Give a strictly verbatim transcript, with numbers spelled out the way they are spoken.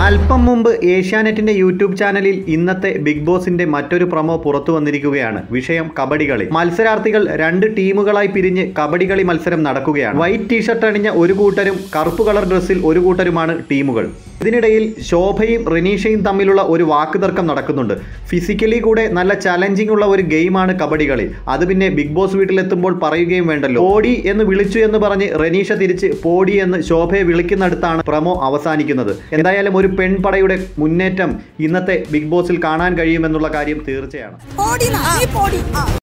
അല്പം മുമ്പ് ഏഷ്യാനെറ്റിന്റെ യൂട്യൂബ് ചാനലിൽ ഇന്നത്തെ ബിഗ് ബോസിന്റെ മറ്റൊരു പ്രൊമോ പുറത്തു വന്നിരിക്കുകയാണ്. വിഷയം കബഡി കളി. മത്സരാർത്ഥികൾ രണ്ട് ടീമുകളായി പിരിഞ്ഞ് കബഡി കളി മത്സരം നടക്കുകയാണ്. വൈറ്റ് ടീഷർട്ട് അണിഞ്ഞ ഒരു കൂട്ടരും കറുപ്പ് കളർ ഡ്രസ്സിൽ ഒരു കൂട്ടരുമാണ് ടീമുകൾ. ഇതിനിടയിൽ ശോഭയും റെനീഷയും തമ്മിലുള്ള ഒരു വാക്കുതർക്കം നടക്കുന്നുണ്ട്. ഫിസിക്കലി കൂടെ നല്ല ചലഞ്ചിങ് ഉള്ള ഒരു ഗെയിമാണ് കബഡി കളി. അത് പിന്നെ ബിഗ് ബോസ് വീട്ടിലെത്തുമ്പോൾ പറയുകയും വേണ്ടല്ലോ. പോടി എന്ന് വിളിച്ചു എന്ന് പറഞ്ഞ് റെനീഷ തിരിച്ച് പോടി എന്ന് ശോഭയെ വിളിക്കുന്നിടത്താണ് പ്രമോ അവസാനിക്കുന്നത്. എന്തായാലും ഒരു പെൺപടയുടെ മുന്നേറ്റം ഇന്നത്തെ ബിഗ് ബോസിൽ കാണാൻ കഴിയുമെന്നുള്ള കാര്യം തീർച്ചയാണ്.